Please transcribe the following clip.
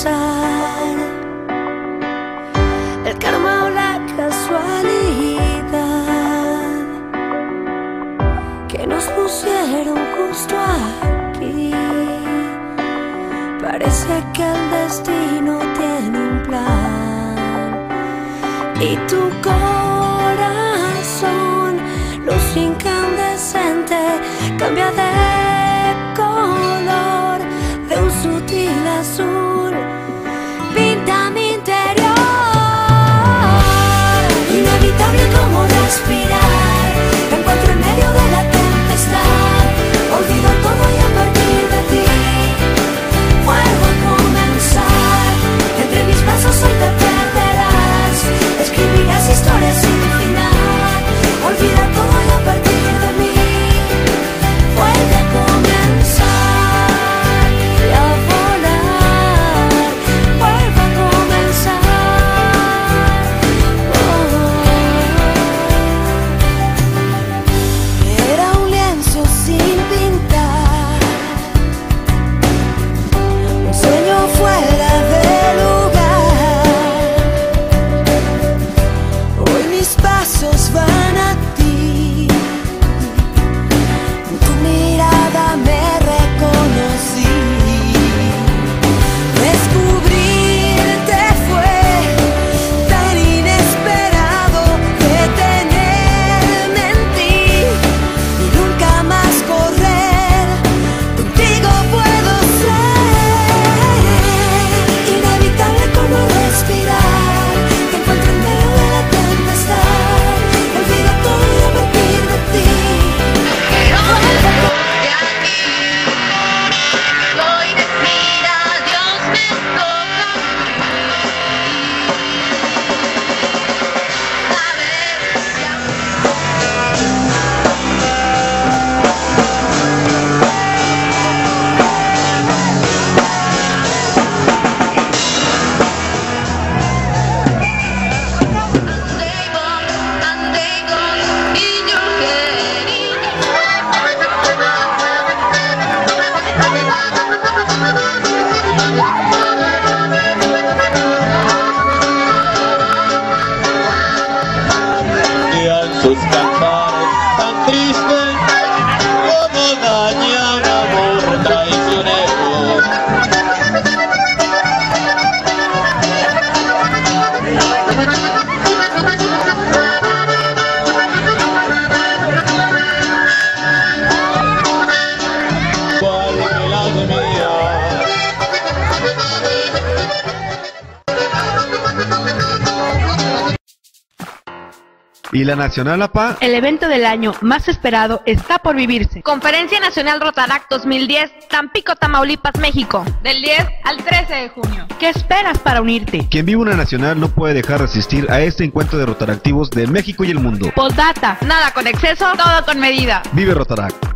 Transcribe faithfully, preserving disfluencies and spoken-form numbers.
pasar, el karma o la casualidad que nos pusieron justo aquí. Parece que el destino tiene un plan y tu corazón, luz incandescente, cambia de color de un sutil azul, pinta mi interior. Inevitable como respirar, me encuentro en medio de la tempestad, olvido todo y a partir de ti vuelvo a comenzar. Entre mis brazos hoy te perderás, escribirás historias sin final, olvida todo y a partir de mí vuelve a comenzar y a volar, vuelve a comenzar. Oh. Era un lienzo sin pintar, un sueño fuera de lugar. Hoy mis pasos van a ti, en tu mirada me reconocí. Descubrirte fue tan inesperado, detenerme en ti y nunca más correr. Contigo puedo ser inevitable como respirar. Te encuentro en medio de la tempestad, olvido todo y a partir de ti. Hoy respira, Dios me toca. A ver si sus cantares tan tristes como daña un amor traicionero. Cual melancolía. ¿Y la Nacional A P A? El evento del año más esperado está por vivirse. Conferencia Nacional Rotaract dos mil diez, Tampico, Tamaulipas, México, del diez al trece de junio. ¿Qué esperas para unirte? Quien vive una nacional no puede dejar de asistir a este encuentro de rotaractivos de México y el mundo. Postdata. Nada con exceso, todo con medida. Vive Rotaract.